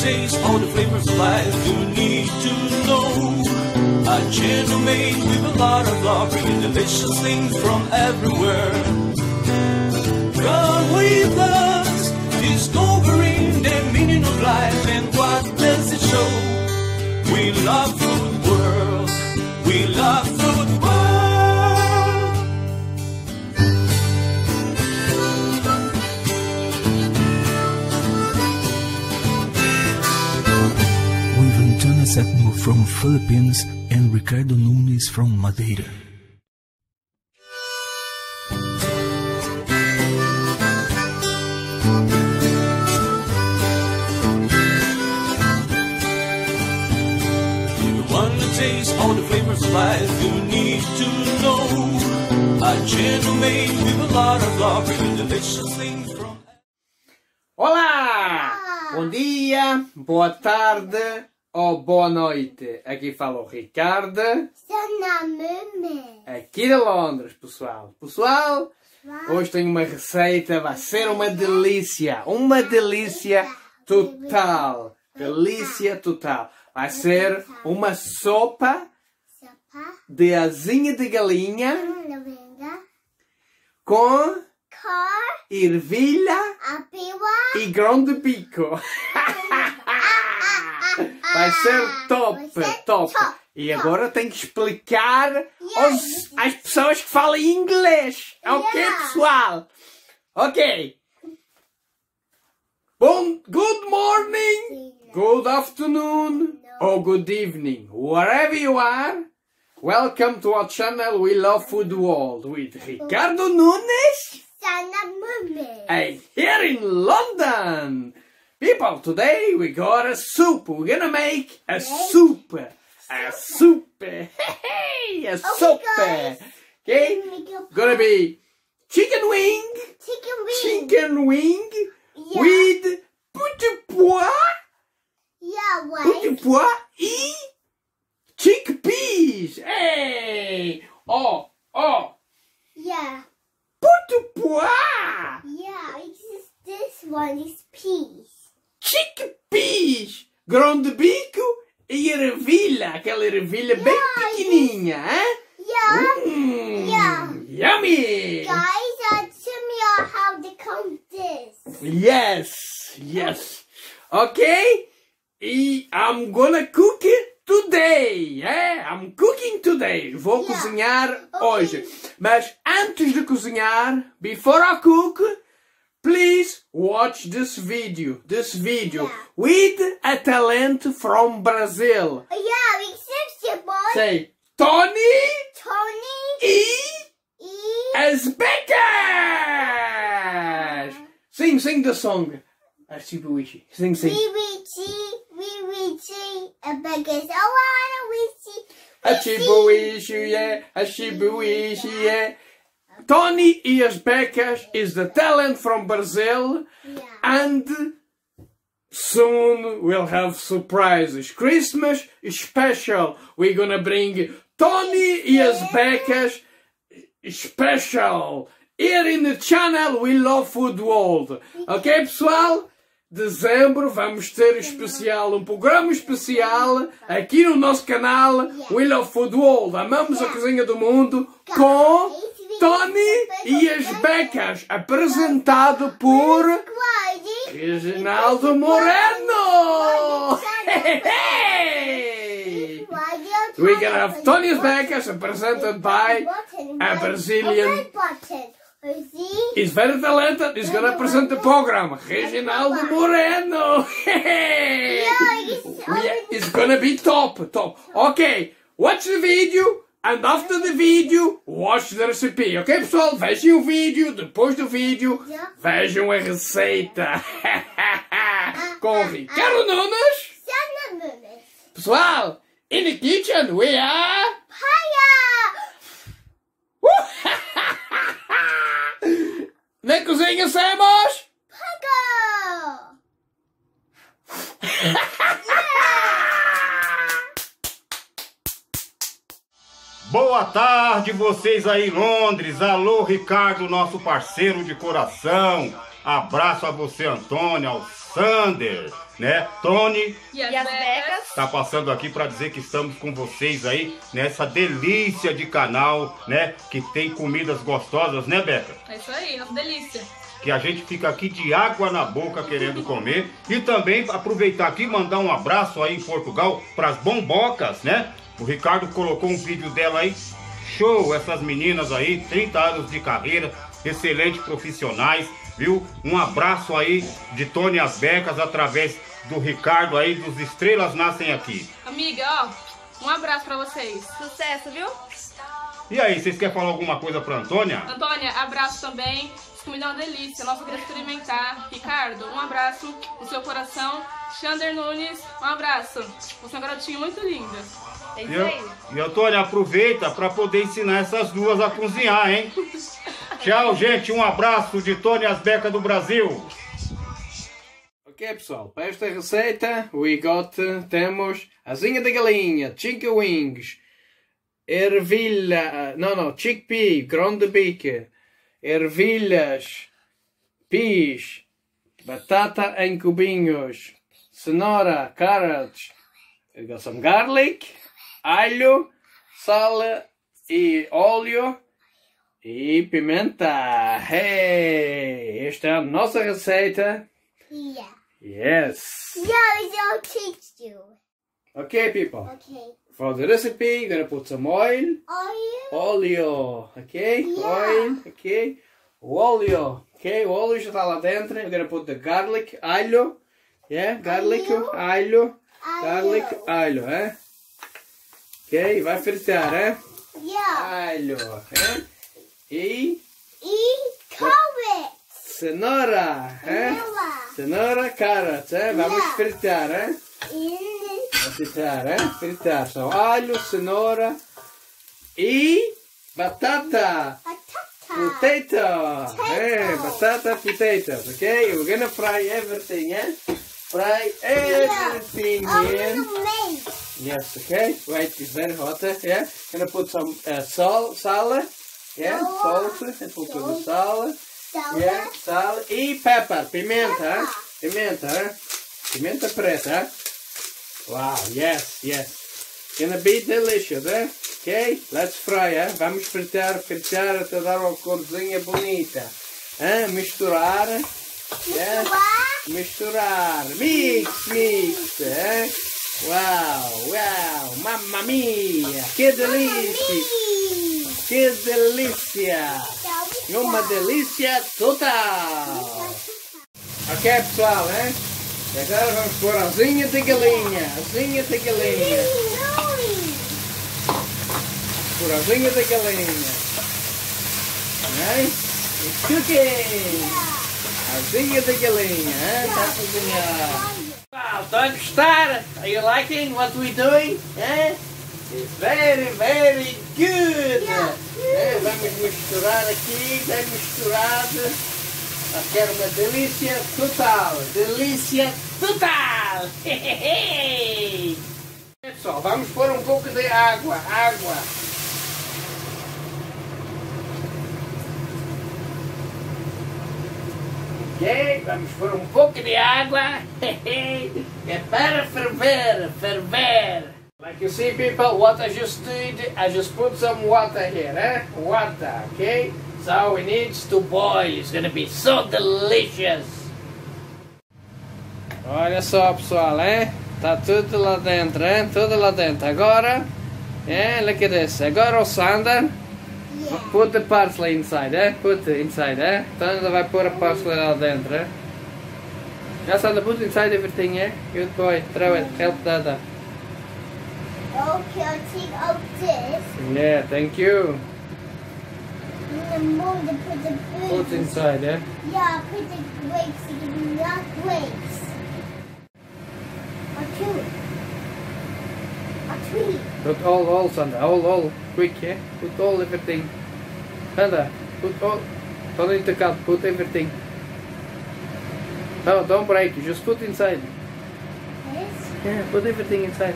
taste all the flavors of life. You need to know a channel made with a lot of love, bringing delicious things from everywhere. Come with us, discovering the meaning of life and what does it show. We love Food World. We love Food World. With Antonio Setmo from Philippines and Ricardo Nunes from Madeira. Taste all the flavors of life. You need to know a channel made with a lot of love, bringing delicious things from. Olá! Bom dia, boa tarde ou boa noite. Aqui fala o Ricardo. Aqui de Londres, pessoal. Pessoal, hoje tenho uma receita, vai ser uma delícia. Uma delícia total. Delícia total. Vai ser uma sopa de asinha de galinha com ervilha e grão de bico. Vai ser top, top. E agora tenho que explicar às pessoas que falam inglês. Ok, pessoal? Ok. Good morning, good afternoon, or good evening, wherever you are. Welcome to our channel We Love Food World with Ricardo Nunes and here in London. People, today we got a soup. We're gonna make a soup. A soup. Hey, a soup. Okay? Gonna be chicken wing. Chicken wing. Yeah. With petit pois. Yeah, what? Petit pois e chickpeas. Hey! Oh! Yeah. Petit pois! Yeah, it's this one is peas. Chickpeas! Grão de bico e ervilha. Aquela ervilha bem pequenininha, hein? Yeah. Yeah. Yummy! Guys, tell me how to count this. Yes. Okay? I'm gonna cook it today. I'm cooking today. Vou cozinhar hoje. Mas antes de cozinhar, before I cook, please watch this video. With a talent from Brazil. Yeah, except boy. Say, Tony e as becas. Sing the song. Archibuishi. Sing. A Becca's. Oh, Archibuishi, yeah. Tony e as becas is the talent from Brazil. Yeah. And soon we'll have surprises. Christmas special. We're gonna bring Tony e as becas special. Here in the channel We Love Food World. Ok, pessoal? Dezembro vamos ter um programa especial aqui no nosso canal We Love Food World. Amamos a cozinha do mundo com Tony e as becas, apresentado por Reginaldo Moreno. We're gonna have Tony as becas, presented by a Brazilian. He's very talented. He's gonna present the program. Reginaldo Moreno. It's gonna be top. Okay, watch the video. And after the video, watch the recipe. Ok, pessoal? Vejam o vídeo. Depois do vídeo, vejam a receita. Com Ricardo Nunes. Pessoal, in the kitchen we are... Na cozinha somos... Boa tarde, vocês aí em Londres. Alô, Ricardo, nosso parceiro de coração. Abraço a você, Antônio, ao Sander, né? Tony E as becas. tá passando aqui para dizer que estamos com vocês aí nessa delícia de canal, né? Que tem comidas gostosas, né, Beca? É isso aí, uma delícia. Que a gente fica aqui de água na boca querendo comer. E também aproveitar aqui e mandar um abraço aí em Portugal para as bombocas, né? O Ricardo colocou um vídeo dela aí. Show, essas meninas aí, 30 anos de carreira, excelentes profissionais, viu? Um abraço aí de Tony As Becas através do Ricardo aí, dos Estrelas Nascem Aqui. Amiga, ó, um abraço pra vocês. Sucesso, viu? E aí, vocês querem falar alguma coisa pra Antônia? Antônia, abraço também. Essa comida é uma delícia. Nossa, eu queria experimentar. Ricardo, um abraço no seu coração. Xander Nunes, um abraço. Você é um garotinho muito lindo. É isso aí. E Antônia, aproveita para poder ensinar essas duas a cozinhar, hein? Tchau, gente. Um abraço de Tony As Becas do Brasil. Ok, pessoal, para esta receita, temos asinha de galinha, chicken wings, ervilha, chickpea, grão de bico, ervilhas, peas, batata em cubinhos, cenoura, carrots, we got some garlic, alho, sal e óleo e pimenta. Hey, esta é a nossa receita. Yeah. Yes. Yeah, I'll teach you. Okay, people. Okay. For the recipe, you're gonna put some oil. Oleo. Okay? Yeah. Oil. Okay. Óleo. Okay, o óleo já está lá dentro. You're gonna put the garlic, alho. Yeah, garlic, alho. Garlic, alho, eh? Ok, vai fritar, eh? Yeah. Alho, eh? E Carrot. cenoura, eh? Cenoura, carrots, eh? Vamos Yeah. fritar, eh? Vamos fritar, eh? Fritar. Só alho, cenoura e batata. Potato. Batata, potatoes. Okay, we're gonna fry everything, eh? Fry everything in. Yes, okay. Wait, it's very hot, yeah. Gonna put some salt, yeah, salt, and put the salt, yeah, salt, e pepper, pimenta, pimenta, pimenta preta. Wow, yes, yes. Gonna be delicious, eh? Okay, let's fry, eh? Vamos fritar até dar uma corzinha bonita. Misturar, yeah. Misturar, mix, eh? Wow, mamma mia, que delícia, que delícia, uma delícia total. Ok, pessoal, né? E agora vamos pôr asinha de galinha, Por asinha de galinha, It's cooking, asinha de galinha, está a cozinhar. Wow, estão a gostar? Are you liking what we're doing? It's very, very good. Vamos misturar aqui, bem misturado. Quero uma delícia total. Delícia total. Pessoal, vamos pôr um pouco de água. Ok, vamos pôr um pouco de água. É para ferver. Like you see, people, what I just did, I just put some water here, Water, okay? So it needs to boil. It's gonna be so delicious. Olha só, pessoal, Tá tudo lá dentro, Tudo lá dentro. Agora, look at this. Agora o Sander. Put the parsley inside, Put it inside, Então vai pôr a parsley lá dentro, Yeah, Sander, put inside everything, Good boy. Throw it. Help Dada. Okay, I'll take out this. Yeah, thank you. And the mold to put the Put food. inside, Yeah, put the grapes in not grapes. Or two. Or three. Put all, Sander. All. Quick, Put all everything. Sander, put all. Don't need to cut. Put everything. No, don't break. You just put inside. This. Yeah, put everything inside.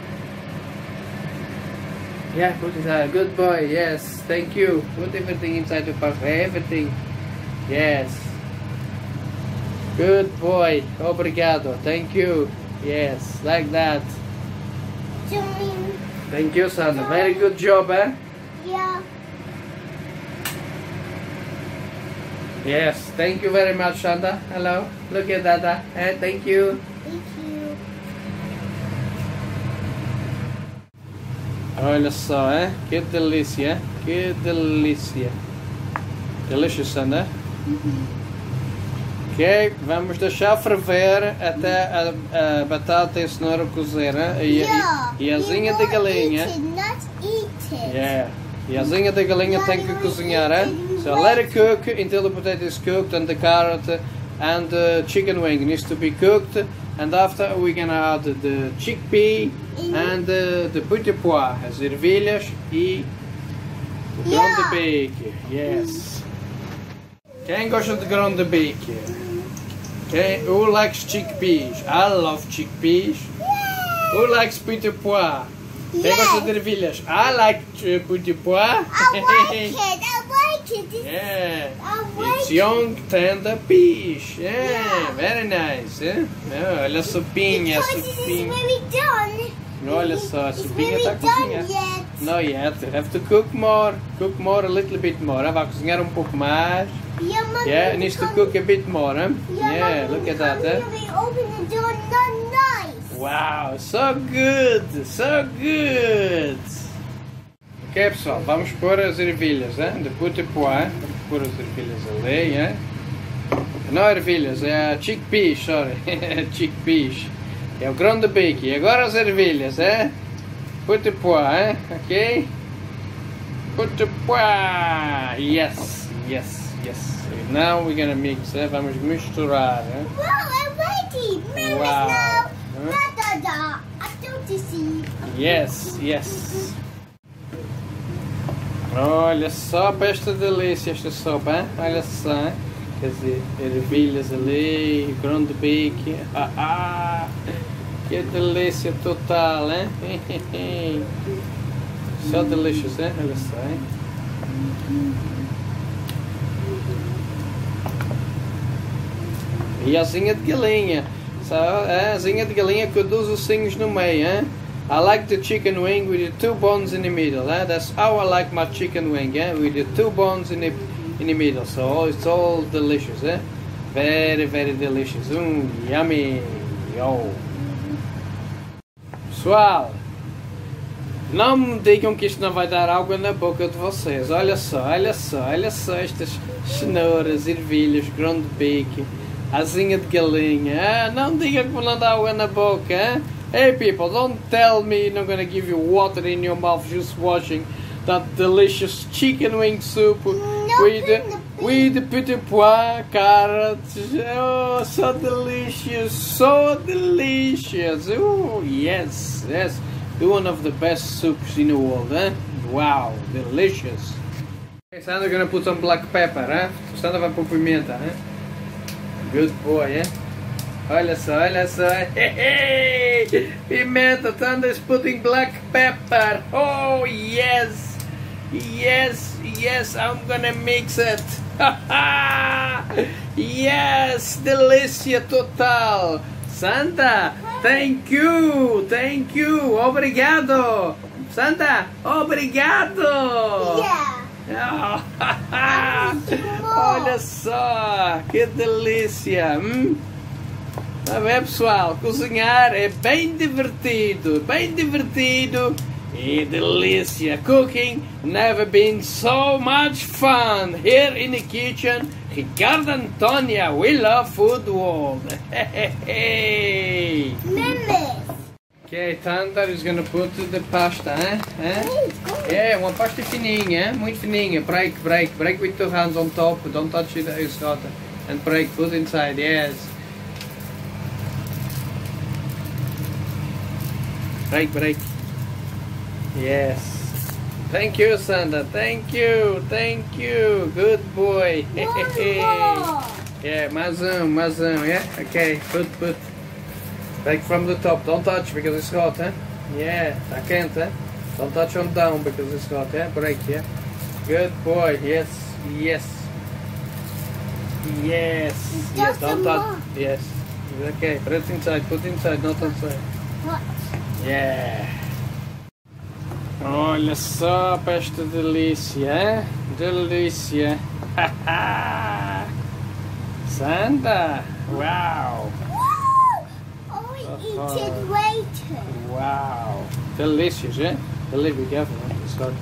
Yeah, put inside. Good boy. Yes, thank you. Put everything inside the parcel. Everything. Yes. Good boy. Obrigado. Thank you. Yes, like that. Join. Thank you, Sandra. Very good job, eh? Yeah. Yes, thank you very much, Sandra. Hello. Look at that. Thank you. Thank you. Olha só, que delícia, que delícia. Delicious, Sandra. Ok, vamos deixar ferver até a batata e a cenoura cozer, e a asinha da galinha. Not eat it. Yeah. E a asinha da galinha tem que cozinhar, So let it cook until the potato is cooked and the carrot and the chicken wing needs to be cooked. And after we're gonna add the chickpea and the petit de pois, as ervilhas e o grão de bico. Yes. Quem gosta de grão de bico? Okay. Who likes chickpeas? I love chickpeas. Who likes petit de pois? Quem gosta de ervilhas? I like petit de pois. I like it. Yeah. I like It's young, tender peas. Yeah, very nice. Olha a sopinha, a Because this is sopinha. very done. Olha só, a It's sopinha very está a done cozinhar. yet. Not yet. You have to cook more. Cook more, a little bit more. Vai cozinhar um pouco mais. Yeah, Mommy. Yeah, it needs to cook a bit more. Yeah, Mommy, look at that. We open the door, not nice. Wow, so good, so good. Ok, pessoal, vamos pôr as ervilhas, de petit de pois. Vamos pôr as ervilhas ali, Não ervilhas, é a chickpeas, sorry. Chickpeas. É o grão de bico. E agora as ervilhas, petit de pois, ok? Petit de pois. Yes, yes, yes. Now we're gonna mix, vamos misturar, Wow, I'm ready. Mama, Wow. now. Da. I don't see. Yes, yes. Olha só para esta delícia, esta sopa, olha só, quer dizer, ervilhas ali, grão de bico, que delícia total, So delicious, olha só, E a asinha de galinha, a asinha de galinha com 12 ossinhos no meio, I like the chicken wing with the 2 bones in the middle. That's how I like my chicken wing, with the 2 bones in the middle. So it's all delicious, Very, very delicious. Yummy. Yo. Pessoal, não me digam que isto não vai dar água na boca de vocês. Olha só estas cenouras, ervilhas, grão de bico, asinha de galinha. Não digam que não dá água na boca, Hey people, don't tell me you're not gonna give you water in your mouth just watching that delicious chicken wing soup with the petit de pois, carrots. Oh, so delicious, so delicious. Oh, yes, one of the best soups in the world, Wow, delicious. Okay, Sandra gonna put some black pepper, Sandra vai pôr pimenta, Good boy, Olha só, hey, pimenta, Thunder is putting black pepper. Oh yes, I'm gonna mix it. Yes, delícia total. Santa, thank you, obrigado. Santa, obrigado. Yeah. Olha só, que delícia. Tá bem, pessoal, cozinhar é bem divertido e delícia. Cooking never been so much fun. Here in the kitchen, Ricardo Antonia, we love food world. Hey. Okay, Thunder is gonna put the pasta, Yeah, uma pasta fininha, muito fininha. Break with your hands on top. Don't touch it, it's hot. And break, put inside, yes. Break. Yes. Thank you, Sandra. Thank you. Good boy. Yeah, mais um, yeah? Okay, put. Break from the top. Don't touch because it's hot, Yeah, I can't, Don't touch on down because it's hot, Break, Good boy. Yes. Don't touch. Yes. Okay, put it inside, not outside. What? Yeah. Olha só para esta delícia, hein? Delícia. Santa! Wow! Oh, we eat it later. Wow! Delicious, eh? Be careful, huh? It's hot.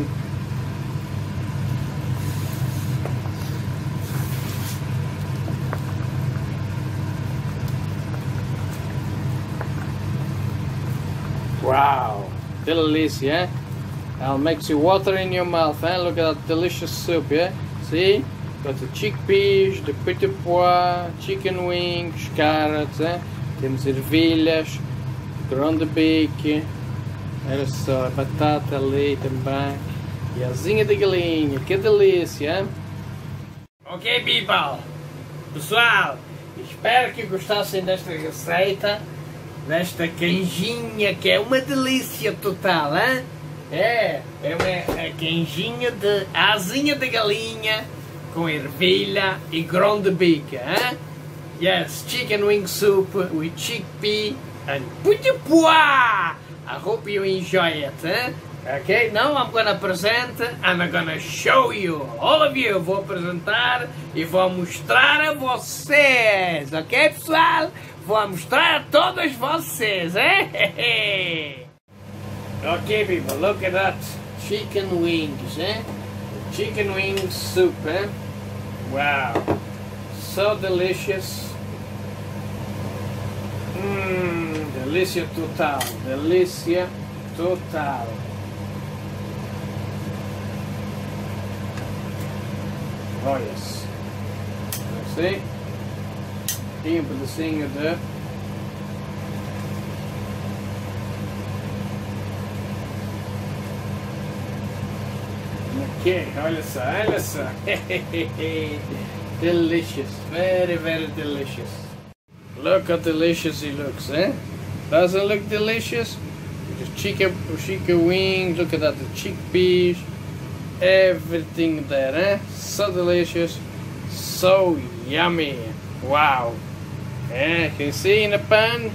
Wow! Delicious, eh? That'll make you water in your mouth, eh? Look at that delicious soup, yeah? See? Got the chickpeas, the petit pois, chicken wings, carrots, eh? Temos ervilhas, grão de bico, olha só, a batata ali também, e a asinha de galinha, que delícia, hein? Ok, people! Pessoal, espero que gostassem desta receita, desta canjinha, que é uma delícia total, hein? É uma canjinha de asinha de galinha, com ervilha e grão de bico, hein? Yes, chicken wing soup with chickpea and petit pois. I hope you enjoy it, eh? Okay, now I'm gonna present and I'm gonna show you, all of you. Vou apresentar e vou mostrar a vocês, ok, pessoal? Vou mostrar a todos vocês, eh? Okay, people, look at that chicken wings, eh? Chicken wing soup, eh? Wow, so delicious. Delícia total, delícia total. Oh yes. See? Aqui um pedacinho de... Ok, olha só. Delicious, very, very delicious. Look how delicious it looks, eh? Doesn't it look delicious? The chicken wings, look at that, the chickpeas, everything there, eh? So delicious, so yummy. Wow. Yeah, can you see in the pan?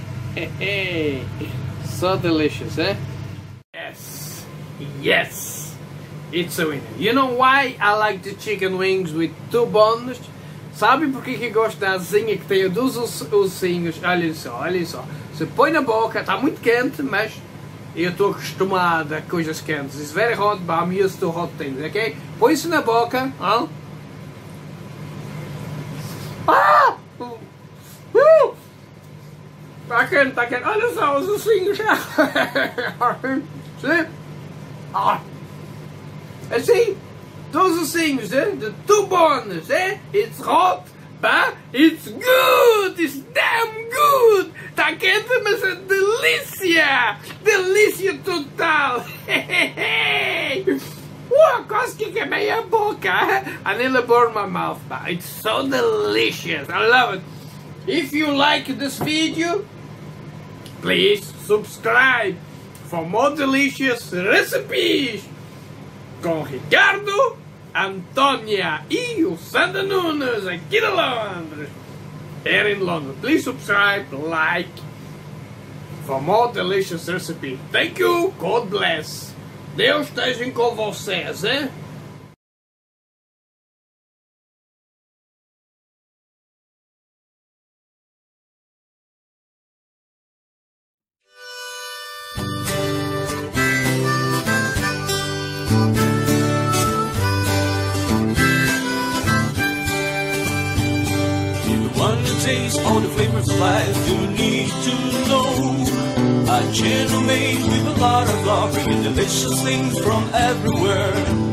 So delicious, eh? Yes, it's a winner. You know why I like the chicken wings with 2 bones? Sabe por que eu gosto da asinha que tem 2 ossinhos? Olhem só. Você põe na boca, está muito quente, mas eu estou acostumado a coisas quentes. It's very hot, but I'm used to hot things, ok? Põe isso na boca. Huh? Ah! Tá quente. Olha só os ossinhos. See? Ah! Assim? 2 ossinhos, eh? The 2 bones, eh? It's hot, but it's good! It's damn good! Tá quente, mas é delícia! Delícia total! Quase que queimei a boca! I nearly burned my mouth, but it's so delicious! I love it! If you like this video, please subscribe for more delicious recipes! Com Ricardo, Antônia e o Sandra Nunes aqui de Londres. Here in London. Please subscribe, like for more delicious recipes. Thank you. God bless. Deus esteja com vocês, hein? Taste all the flavors of life you need to know. A channel made with a lot of love, bringing delicious things from everywhere.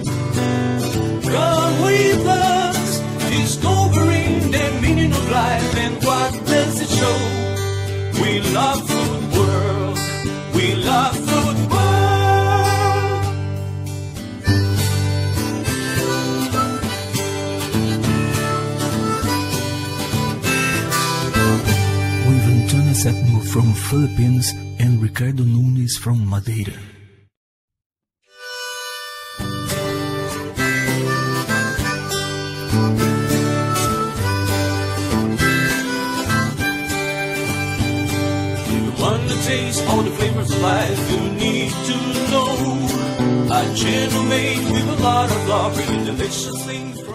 Come with us, discovering the meaning of life and what does it show. We love food world, we love food world. Setmo from Philippines and Ricardo Nunes from Madeira. one that tastes all the flavors of life. You need to know a gentle made with a lot of love, bringing delicious things from